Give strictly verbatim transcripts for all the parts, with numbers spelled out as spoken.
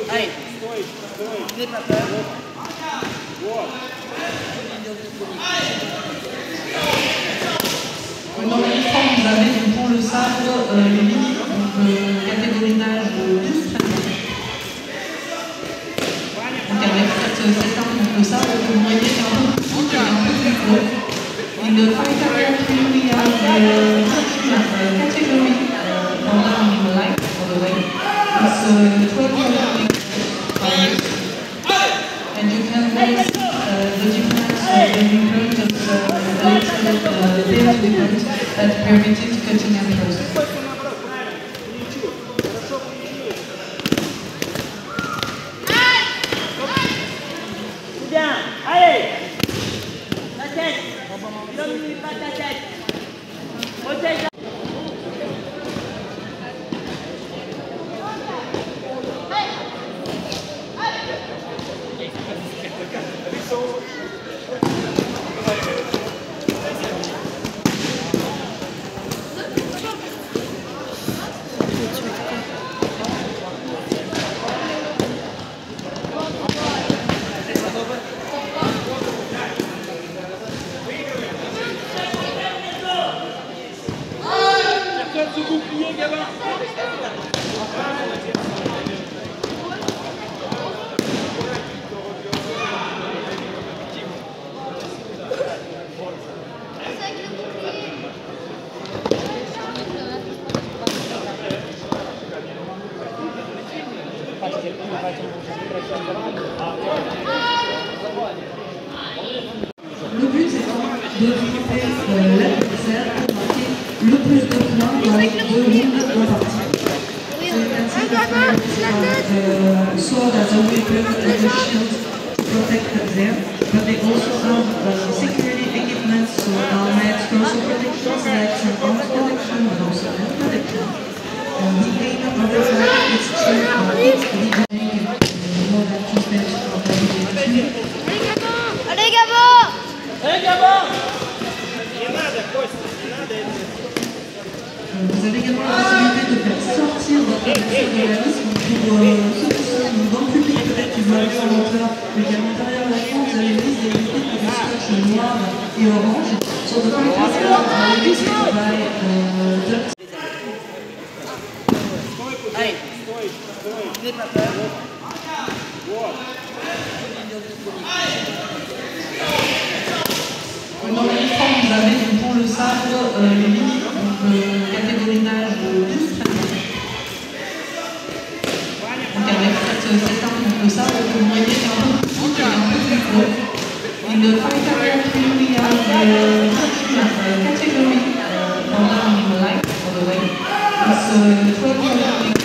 Allez, n'aie pas peur. Dans l'uniforme, vous avez pour le sabre euh, les limites, donc euh, catégorie d'âge de douze treize ans. Donc avec cette, cette arme, donc le sabre, vous voyez qu'un peu plus court et un peu plus gros. In the fight hierarchy, we have the category uh, order in the line, by the way. It's uh, twelve years, and you can notice uh, the difference in different of uh, little uh, details different that permitted cutting and closing. Bien, allez. La tête. N'oublie pas ta tête. Protège la... Le but étant de frapper euh, l'adversaire pour marquer le plus de points dans les deux rounds impartis. So you can see the players have uh, sword as a weapon and a shield to protect them, but they also have uh, security equipment, so helmets, torso protection, slacks, and arms protection, but also head protection. Uh, the aim of the flag is to uh, hit the enemy more than two steps from the enemy. Allez Gabon! Allez Gabon! Не надо, Костя, не надо. Vous avez également la possibilité de faire sortir votre adversaire de la liste. Pour euh, ceux qui sont dans le public, peut-être qui veulent aller sur l'auteur, mais également derrière l'écran, vous avez une liste des équipes de scotch noir et orange. Sur the fighters are listed by uh, the... Allez, n'aie pas peur. Dans l'uniforme, vous avez pour le sabre euh, les limites, donc euh, catégorie d'âge de douze treize ans. Donc avec cette, cette arme, donc le sabre, vous voyez qu'un peu plus court et un peu plus gros. In the fight hierarchy, we have the uh, category uh, order in the line, by the way. It's uh, twelve years,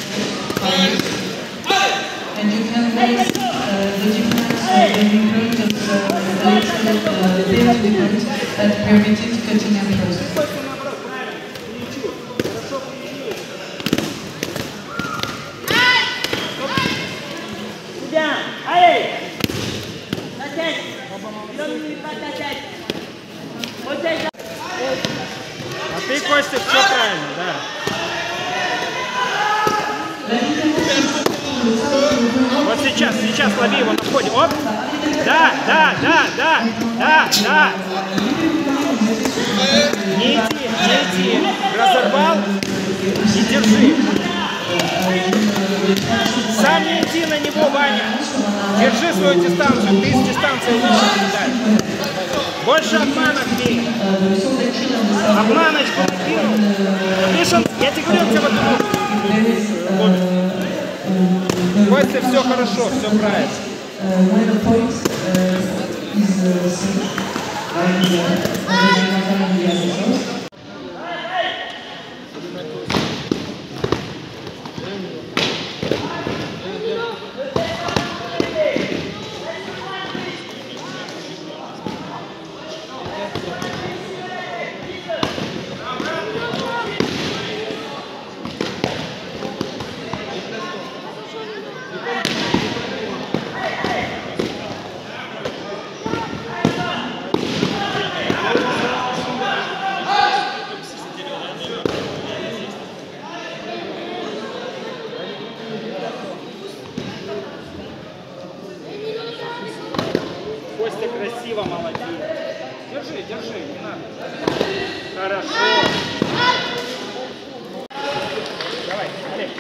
and you can notice uh, the difference in different of uh, little uh, details different that permitted cutting and closing. Bien, allez. La tête. N'oublie pas ta tête. Protège la... А ты, Костя, все правильно, да. Вот сейчас, сейчас лови его на входе. Оп! Да, да, да, да, да, да. Не иди, не иди. Разорвал и держи. Сам не иди на него, Ваня. Держи свою дистанцию. Ты с дистанции лучше передаешь. Больше обманок бей. Обманочку накинул. Видишь, он, я тебе говорил, тебе в этом. Костя, все хорошо, все правильно. красиво, молодец. Держи, держи, не надо. Хорошо. Давай, Олег.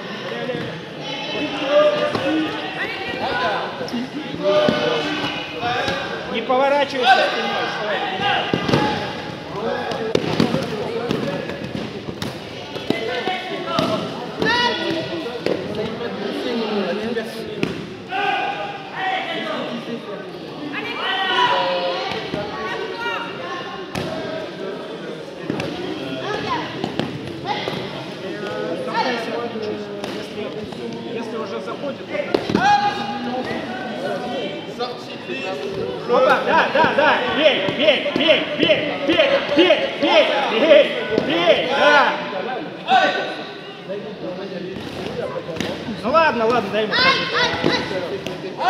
Не поворачивайся спиной, стой. Если уже заходит, опа, да, да, да, бей, бей, бей, бей, бей, бей, бей, бей, бей, да. Ну ладно, ладно, дай ему.